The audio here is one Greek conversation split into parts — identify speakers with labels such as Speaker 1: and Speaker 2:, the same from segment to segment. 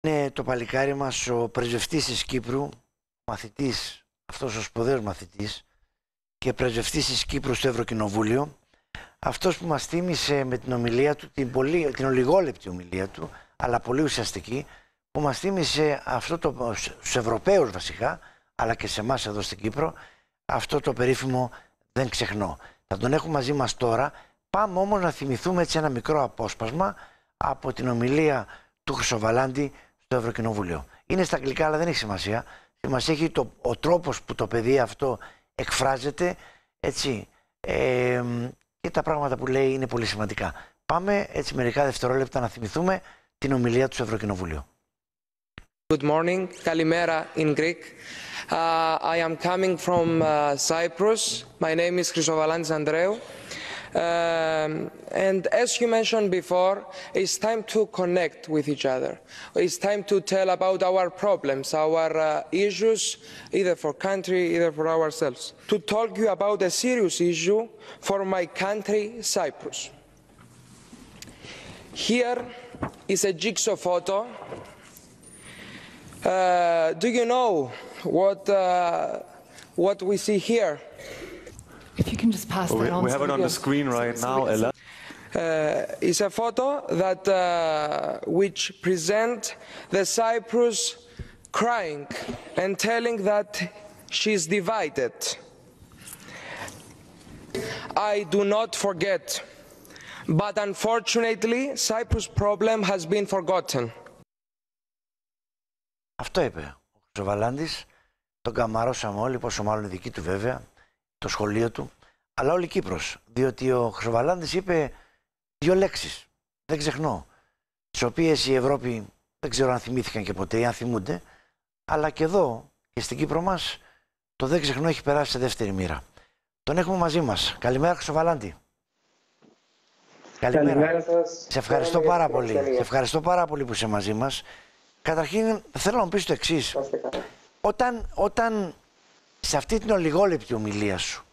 Speaker 1: Είναι το παλικάρι μας ο πρεσβευτής της Κύπρου, μαθητής, αυτός ο σπουδαίος μαθητής και πρεσβευτής της Κύπρου στο Ευρωκοινοβούλιο, αυτός που μας θύμισε με την ομιλία του, την ολιγόλεπτη ομιλία του, αλλά πολύ ουσιαστική, που μας θύμισε στους Ευρωπαίους βασικά, αλλά και σε εμάς εδώ στην Κύπρο, αυτό το περίφημο «δεν ξεχνώ». Θα τον έχουμε μαζί μας τώρα. Πάμε όμως να θυμηθούμε έτσι ένα μικρό απόσπασμα από την ομιλία του Χρυσοβαλάντη στο Ευρωκοινοβούλιο. Είναι στα αγγλικά, αλλά δεν έχει σημασία. Σημασία έχει ο τρόπος που το παιδί αυτό εκφράζεται, έτσι, και τα πράγματα που λέει είναι πολύ σημαντικά. Πάμε έτσι μερικά δευτερόλεπτα να θυμηθούμε την ομιλία του στο Ευρωκοινοβούλιο.
Speaker 2: Good morning, Kalimera in Greek. I am coming from Cyprus. My name is Chrysovalandis Andreou. And as you mentioned before, it's time to connect with each other. It's time to tell about our problems, our issues, either for country, either for ourselves. To talk you about a serious issue for my country, Cyprus. Here is a jigsaw photo. Do you know what we see here?
Speaker 3: If you can just pass that on.
Speaker 4: We have it on the screen right now, Ella.
Speaker 2: It's a photo that which present the Cyprus crying and telling that she's divided. I do not forget, but unfortunately, Cyprus problem has been forgotten.
Speaker 1: Αυτό είπε ο Χρυσοβαλάντης, τον καμαρώσαμε όλοι, πόσο μάλλον η δική του βέβαια, το σχολείο του, αλλά όλη Κύπρος, διότι ο Χρυσοβαλάντης είπε δύο λέξεις, δεν ξεχνώ, τις οποίες η Ευρώπη δεν ξέρω αν θυμήθηκαν και ποτέ ή αν θυμούνται, αλλά και εδώ και στην Κύπρο μας το δεν ξεχνώ έχει περάσει σε δεύτερη μοίρα. Τον έχουμε μαζί μας. Καλημέρα Χρυσοβαλάντη.
Speaker 5: Καλημέρα σας.
Speaker 1: Σε ευχαριστώ πάρα πολύ. Σε ευχαριστώ πάρα πολύ που είσαι μαζί μας. Καταρχήν θέλω να μου πεις το εξής. Όταν σε αυτή την ολιγόλεπτη ομιλία σου,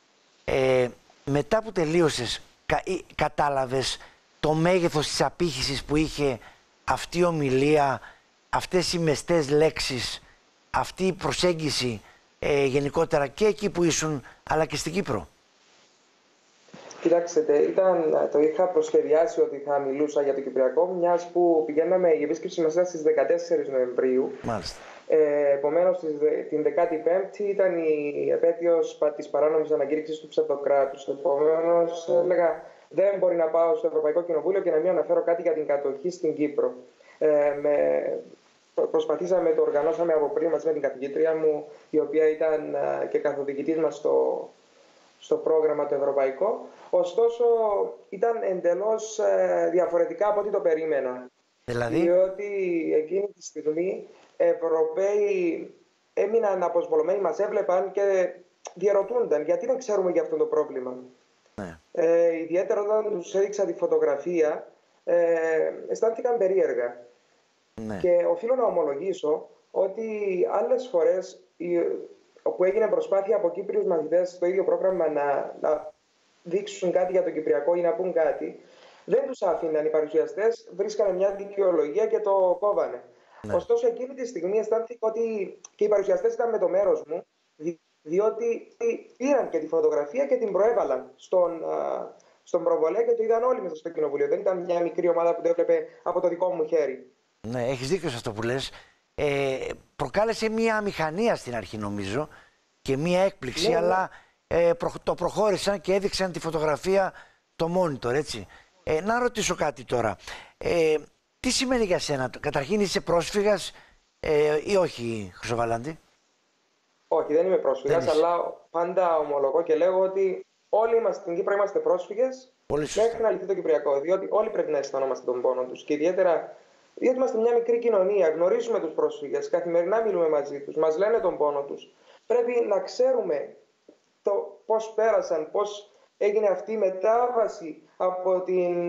Speaker 1: μετά που τελείωσες, κατάλαβες το μέγεθος της απήχησης που είχε αυτή η ομιλία, αυτές οι μεστές λέξεις, αυτή η προσέγγιση γενικότερα και εκεί που ήσουν, αλλά και στην Κύπρο?
Speaker 5: Κοιτάξτε, το είχα προσχεδιάσει ότι θα μιλούσα για το Κυπριακό, μιας που πηγαίναμε, η επίσκεψη μας ήταν στις 14 Νοεμβρίου.
Speaker 1: Μάλιστα.
Speaker 5: Επομένως, την 15η ήταν η επέτειος της παράνομης ανακήρυξης του ψευδοκράτους. Επομένως, έλεγα, δεν μπορεί να πάω στο Ευρωπαϊκό Κοινοβούλιο και να μην αναφέρω κάτι για την κατοχή στην Κύπρο. Προσπαθήσαμε, το οργανώσαμε από πριν μαζί με την καθηγήτρια μου, η οποία ήταν και καθοδηγητής μας στο πρόγραμμα το ευρωπαϊκό. Ωστόσο, ήταν εντελώς διαφορετικά από ό,τι το περίμενα.
Speaker 1: Δηλαδή?
Speaker 5: Διότι εκείνη τη στιγμή Ευρωπαίοι έμειναν αποσβολωμένοι, μας έβλεπαν και διαρωτούνταν γιατί δεν ξέρουμε για αυτό το πρόβλημα.
Speaker 1: Ναι.
Speaker 5: Ιδιαίτερα όταν τους έδειξα τη φωτογραφία, αισθάνθηκαν περίεργα.
Speaker 1: Ναι.
Speaker 5: Και οφείλω να ομολογήσω ότι άλλες φορές όπου έγινε προσπάθεια από Κύπριους μαθητές στο ίδιο πρόγραμμα να δείξουν κάτι για το Κυπριακό ή να πούν κάτι, δεν τους άφηναν οι παρουσιαστές, βρίσκανε μια δικαιολογία και το κόβανε. Ναι. Ωστόσο, εκείνη τη στιγμή αισθάνθηκα ότι και οι παρουσιαστές ήταν με το μέρος μου, διότι πήραν και τη φωτογραφία και την προέβαλαν στον προβολέα και το είδαν όλοι μέσα στο κοινοβούλιο. Δεν ήταν μια μικρή ομάδα που το έβλεπε από το δικό μου χέρι.
Speaker 1: Ναι, έχεις δίκιο σε αυτό που λες. Προκάλεσε μια αμηχανία στην αρχή νομίζω και μια έκπληξη, ναι, αλλά το προχώρησαν και έδειξαν τη φωτογραφία το monitor, έτσι. Να ρωτήσω κάτι τώρα. Τι σημαίνει για σένα, καταρχήν είσαι πρόσφυγας ή όχι, Χρυσοβαλάντη?
Speaker 5: Όχι, δεν είμαι πρόσφυγας, αλλά πάντα ομολογώ και λέγω ότι όλοι είμαστε στην Κύπρο, είμαστε πρόσφυγες μέχρι να λυθεί το Κυπριακό, διότι όλοι πρέπει να αισθανόμαστε τον πόνο τους και ιδιαίτερα διότι είμαστε μια μικρή κοινωνία, γνωρίζουμε τους πρόσφυγες, καθημερινά μιλούμε μαζί τους, μας λένε τον πόνο τους. Πρέπει να ξέρουμε πώς πέρασαν, πώς έγινε αυτή η μετάβαση από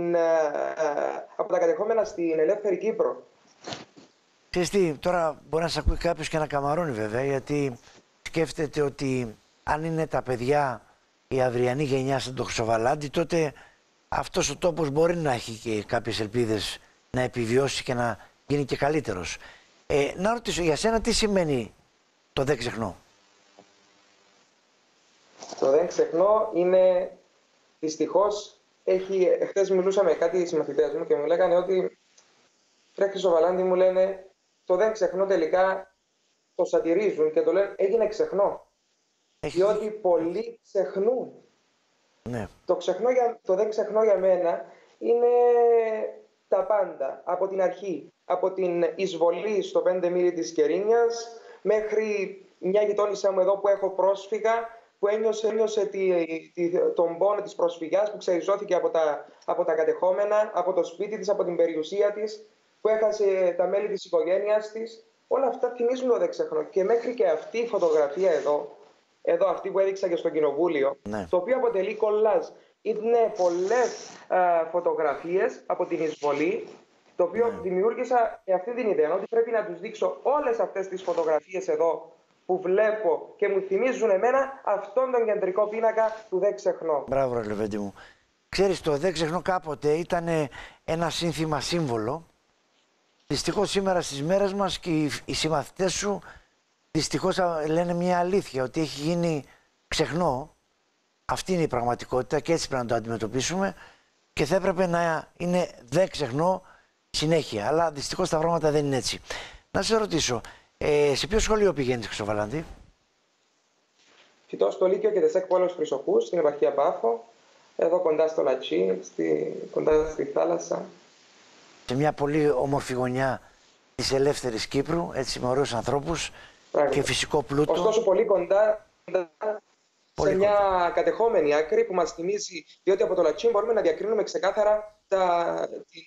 Speaker 5: τα κατεχόμενα στην ελεύθερη Κύπρο.
Speaker 1: Ξέρεις τι, τώρα μπορεί να σε ακούει κάποιος και να καμαρώνει βέβαια, γιατί σκέφτεται ότι αν είναι τα παιδιά η αυριανή γενιά σαν τον Χρυσοβαλάντη, τότε αυτός ο τόπος μπορεί να έχει και κάποιες ελπίδες να επιβιώσει και να γίνει και καλύτερος. Να ρωτήσω, για σένα τι σημαίνει το δεν ξεχνώ?
Speaker 5: Το δεν ξεχνώ είναι, δυστυχώς, χθες μιλούσα με κάτι συμμαθητές μου και μου λέγανε ότι «Ρε Χρυσοβαλάντη», μου λένε, το δεν ξεχνώ τελικά το σατυρίζουν και το λένε έγινε ξεχνώ. Διότι πολλοί ξεχνούν.
Speaker 1: Ναι.
Speaker 5: Το δεν ξεχνώ για μένα είναι τα πάντα. Από την αρχή, από την εισβολή στο 5 μίλι της Κερίνιας μέχρι μια γειτόνισσα μου εδώ που έχω πρόσφυγα, που ένιωσε τον πόνο της προσφυγιάς, που ξεριζώθηκε από τα κατεχόμενα, από το σπίτι της, από την περιουσία της, που έχασε τα μέλη της οικογένειας της. Όλα αυτά θυμίζουν το δεν ξεχνώ. Και μέχρι και αυτή η φωτογραφία εδώ αυτή που έδειξα και στο κοινοβούλιο,
Speaker 1: ναι,
Speaker 5: το οποίο αποτελεί κολλάζ. Είναι πολλές φωτογραφίες από την εισβολή, το οποίο δημιούργησα με αυτή την ιδέα, ότι πρέπει να τους δείξω όλες αυτές τις φωτογραφίες εδώ που βλέπω και μου θυμίζουν εμένα αυτόν τον κεντρικό πίνακα του δεν ξεχνώ.
Speaker 1: Μπράβο ρε Λεβέντη μου. Ξέρεις, το δεν ξεχνώ κάποτε ήταν ένα σύνθημα σύμβολο. Δυστυχώς σήμερα στις μέρες μας και οι συμμαθητές σου δυστυχώς λένε μια αλήθεια, ότι έχει γίνει ξεχνώ. Αυτή είναι η πραγματικότητα και έτσι πρέπει να το αντιμετωπίσουμε και θα έπρεπε να είναι δεν ξεχνώ συνέχεια. Αλλά δυστυχώς τα πράγματα δεν είναι έτσι. Να σε ρωτήσω, σε ποιο σχολείο πηγαίνεις, Χρυσοβαλάντη?
Speaker 5: Φοιτώ στο Λύκειο και Δεσέκ Πόλεως Χρυσοχούς, στην επαρχία Πάφο, εδώ κοντά στο Λατσί, κοντά στη θάλασσα.
Speaker 1: Σε μια πολύ όμορφη γωνιά της ελεύθερης Κύπρου, έτσι με ωραίους ανθρώπους και φυσικό πλούτο.
Speaker 5: Ωστόσο πολύ κοντά σε μια κατεχόμενη άκρη που μας θυμίζει, διότι από το Λατσί μπορούμε να διακρίνουμε ξεκάθαρα τα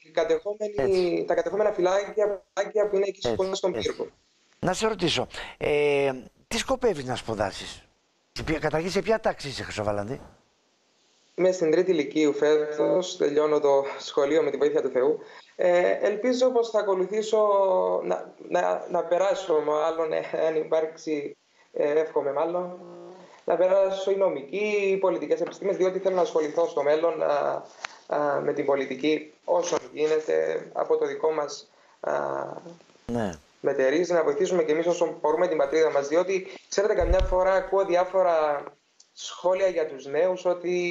Speaker 5: κατεχόμενα φυλάκια που είναι εκεί κοντά στον πύργο.
Speaker 1: Να σε ρωτήσω, τι σκοπεύεις να σπουδάσεις? Καταρχήν σε ποια τάξη είσαι, Χρυσοβαλάντη?
Speaker 5: Είμαι στην 3η Λυκείου φέτος, τελειώνω το σχολείο με τη βοήθεια του Θεού. Ελπίζω πως θα ακολουθήσω να περάσω, μάλλον αν υπάρξει, εύχομαι μάλλον, να περάσω η νομική, οι πολιτικές επιστήμες, διότι θέλω να ασχοληθώ στο μέλλον με την πολιτική όσο γίνεται από το δικό μας μετερίζει, να βοηθήσουμε και εμείς όσο μπορούμε την πατρίδα μας, διότι ξέρετε καμιά φορά ακούω διάφορα σχόλια για τους νέους ότι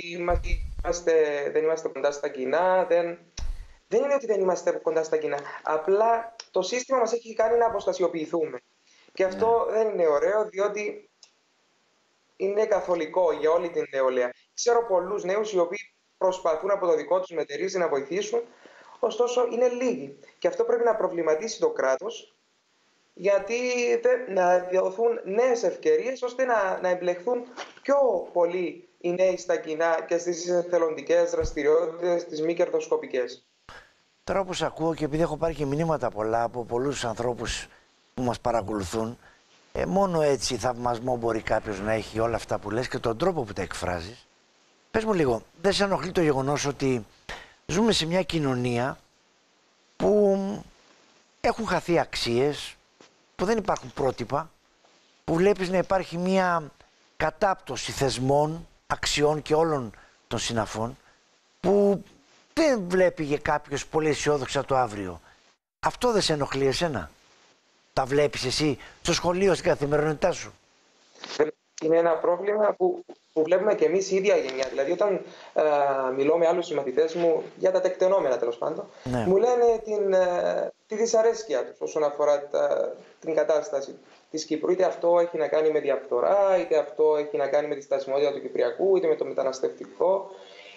Speaker 5: δεν είμαστε κοντά στα κοινά, δεν είναι ότι δεν είμαστε κοντά στα κοινά, απλά το σύστημα μας έχει κάνει να αποστασιοποιηθούμε και αυτό δεν είναι ωραίο, διότι είναι καθολικό για όλη την νεολαία. Ξέρω πολλούς νέους οι οποίοι προσπαθούν από το δικό τους μετερίζει να βοηθήσουν, ωστόσο είναι λίγοι και αυτό πρέπει να προβληματίσει το κράτος, γιατί να δοθούν νέες ευκαιρίες ώστε να εμπλεχθούν πιο πολύ οι νέοι στα κοινά και στις εθελοντικές δραστηριότητες, τις μη κερδοσκοπικές.
Speaker 1: Τώρα όπως ακούω και επειδή έχω πάρει και μηνύματα πολλά από πολλούς ανθρώπους που μας παρακολουθούν, μόνο έτσι θαυμασμό μπορεί κάποιος να έχει όλα αυτά που λες και τον τρόπο που τα εκφράζεις. Πες μου λίγο, δεν σε ενοχλεί το γεγονός ότι ζούμε σε μια κοινωνία που έχουν χαθεί αξίες, που δεν υπάρχουν πρότυπα, που βλέπεις να υπάρχει μια κατάπτωση θεσμών, αξιών και όλων των συναφών, που δεν βλέπει για κάποιος πολύ αισιόδοξα το αύριο. Αυτό δεν σε ενοχλεί εσένα? Τα βλέπεις εσύ στο σχολείο, στην καθημερινότητά σου?
Speaker 5: Είναι ένα πρόβλημα που βλέπουμε και εμείς η ίδια γενιά. Δηλαδή, όταν μιλώ με άλλους συμμαθητές μου για τα τεκτενόμενα, τέλος πάντων, μου λένε τη δυσαρέσκεια τους όσον αφορά την κατάσταση της Κύπρου. Είτε αυτό έχει να κάνει με διαφθορά, είτε αυτό έχει να κάνει με τη στασιμότητα του Κυπριακού, είτε με το μεταναστευτικό,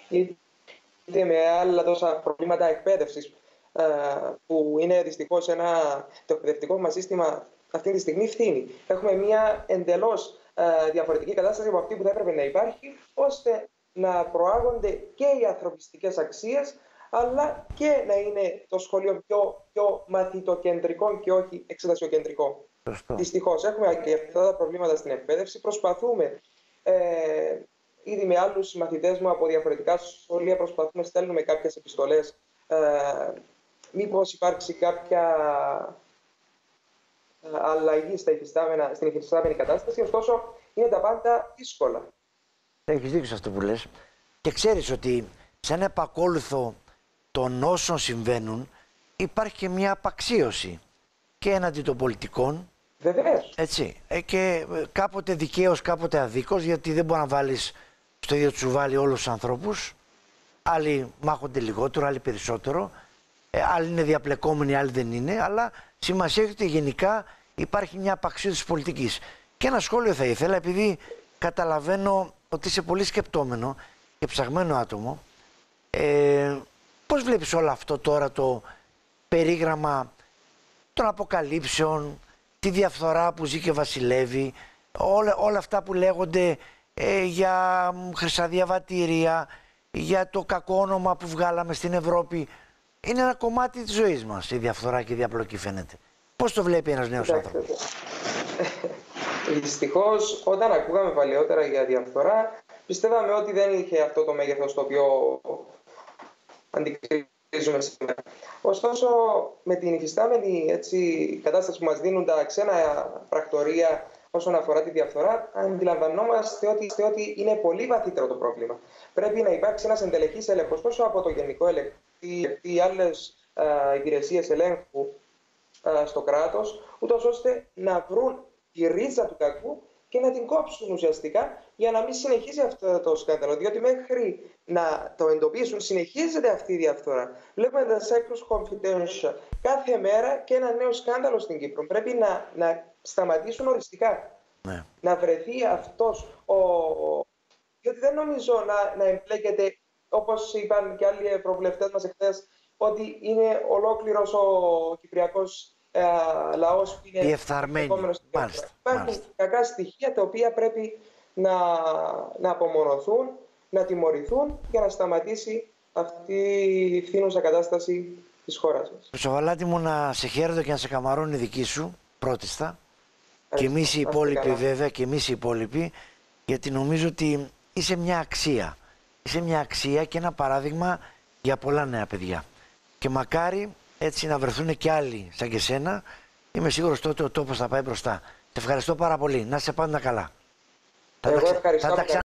Speaker 5: είτε με άλλα τόσα προβλήματα εκπαίδευσης, που είναι δυστυχώς το εκπαιδευτικό μας σύστημα αυτή τη στιγμή φθήνει. Έχουμε μια εντελώς διαφορετική κατάσταση από αυτή που θα έπρεπε να υπάρχει, ώστε να προάγονται και οι ανθρωπιστικές αξίες, αλλά και να είναι το σχολείο πιο μαθητοκεντρικό και όχι εξετασιοκεντρικό. Δυστυχώς έχουμε και αυτά τα προβλήματα στην εκπαίδευση. Προσπαθούμε, ήδη με άλλους συμμαθητές μου από διαφορετικά σχολεία, στέλνουμε κάποιες επιστολές, μήπως υπάρξει κάποια αλλαγή στην υφιστάμενη κατάσταση, ωστόσο είναι τα πάντα δύσκολα.
Speaker 1: Έχεις δίκιο σε αυτό που λες και ξέρεις ότι σαν επακόλουθο των όσων συμβαίνουν υπάρχει και μια απαξίωση και έναντι των πολιτικών.
Speaker 5: Βεβαίως.
Speaker 1: Έτσι. Και κάποτε δικαίως, κάποτε αδίκως, γιατί δεν μπορεί να βάλεις στο ίδιο τσουβάλι όλους τους ανθρώπους. Άλλοι μάχονται λιγότερο, άλλοι περισσότερο. Άλλοι είναι διαπλεκόμενοι, άλλοι δεν είναι. Αλλά σημασία έχει ότι γενικά υπάρχει μια απαξίωση της πολιτικής. Και ένα σχόλιο θα ήθελα, επειδή καταλαβαίνω ότι είσαι πολύ σκεπτόμενο και ψαγμένο άτομο. Πώς βλέπεις όλο αυτό τώρα το περίγραμμα των αποκαλύψεων, τη διαφθορά που ζει και βασιλεύει, όλα αυτά που λέγονται για χρυσά διαβατήρια, για το κακό όνομα που βγάλαμε στην Ευρώπη. Είναι ένα κομμάτι της ζωής μας η διαφθορά και η διαπλοκή, φαίνεται. Πώς το βλέπει ένας νέος άνθρωπος?
Speaker 5: Δυστυχώς, όταν ακούγαμε παλαιότερα για διαφθορά, πιστεύαμε ότι δεν είχε αυτό το μέγεθος το οποίο αντικρίζουμε σήμερα. Ωστόσο, με την υφιστάμενη κατάσταση που μας δίνουν τα ξένα πρακτορεία όσον αφορά τη διαφθορά, αντιλαμβανόμαστε ότι είναι πολύ βαθύτερο το πρόβλημα. Πρέπει να υπάρξει ένας εντελεχής έλεγχος τόσο από το Γενικό Ελεγκτή ή άλλες υπηρεσίες ελέγχου στο κράτος, ούτως ώστε να βρουν τη ρίζα του κακού και να την κόψουν ουσιαστικά για να μην συνεχίζει αυτό το σκάνδαλο. Διότι μέχρι να το εντοπίσουν συνεχίζεται αυτή η διαφθορά. Βλέπουμε τα Cyprus Confidential κάθε μέρα και ένα νέο σκάνδαλο στην Κύπρο. Πρέπει να σταματήσουν οριστικά.
Speaker 1: Ναι.
Speaker 5: Να βρεθεί αυτός διότι δεν νομίζω να εμπλέκεται, όπως είπαν και άλλοι προβουλευτές μας εχθές, ότι είναι ολόκληρος ο κυπριακός λαός που είναι επόμενος στην Κύπρο. Υπάρχουν κακά στοιχεία τα οποία πρέπει να απομονωθούν, να τιμωρηθούν για να σταματήσει αυτή η φθήνουσα κατάσταση της χώρας μας.
Speaker 1: Χρυσοβαλάτη μου, να σε χαίρετο και να σε καμαρώνει η δική σου πρώτιστα. Και εμείς οι υπόλοιποι, βέβαια, και εμείς οι υπόλοιποι, γιατί νομίζω ότι είσαι μια αξία. Είσαι μια αξία και ένα παράδειγμα για πολλά νέα παιδιά. Και μακάρι έτσι να βρεθούν και άλλοι σαν και σένα. Είμαι σίγουρος τότε ο τόπος θα πάει μπροστά. Σε ευχαριστώ πάρα πολύ. Να είσαι πάντα καλά.
Speaker 5: Εγώ ευχαριστώ.